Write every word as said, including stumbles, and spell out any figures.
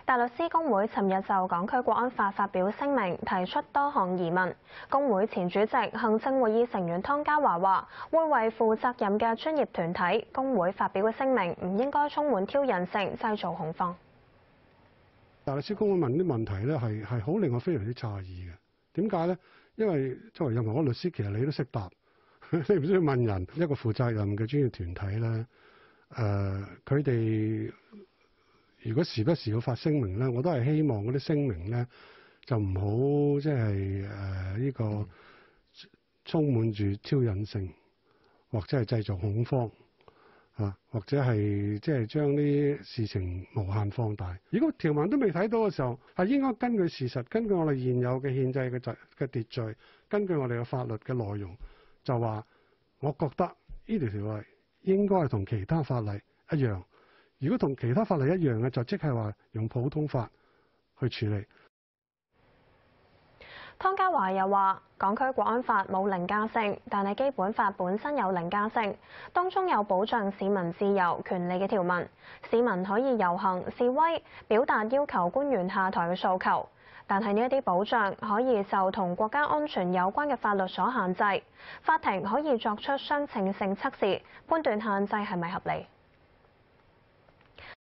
大律師公會尋日就港區國安法發表聲明，提出多項疑問。公會前主席、行政會議成員湯家驊話：會為負責任嘅專業團體，公會發表嘅聲明唔應該充滿挑釁性，製造恐慌。 大律師公會問啲問題咧，係係好令我非常之詫異嘅。點解咧？因為作為任何一個律師，其實你都識答，你唔需要問人。一個負責任嘅專業團體咧，誒佢哋。如果時不時要發聲明咧，我都係希望嗰啲聲明咧就唔好即係誒呢個充滿住挑釁性，或者係製造恐慌啊，或者係即係將啲事情無限放大。如果條文都未睇到嘅時候，係應該根據事實，根據我哋現有嘅憲制嘅秩嘅秩序，根據我哋嘅法律嘅內容，就話我覺得呢條條例應該係同其他法例一樣。如果同其他法例一樣嘅，就即係話用普通法去處理。 湯家驊又話：港區國安法冇凌駕性，但係基本法本身有凌駕性，當中有保障市民自由權利嘅條文。市民可以遊行示威，表達要求官員下台嘅訴求，但係呢一啲保障可以受同國家安全有關嘅法律所限制。法庭可以作出相稱性測試，判斷限制係咪合理。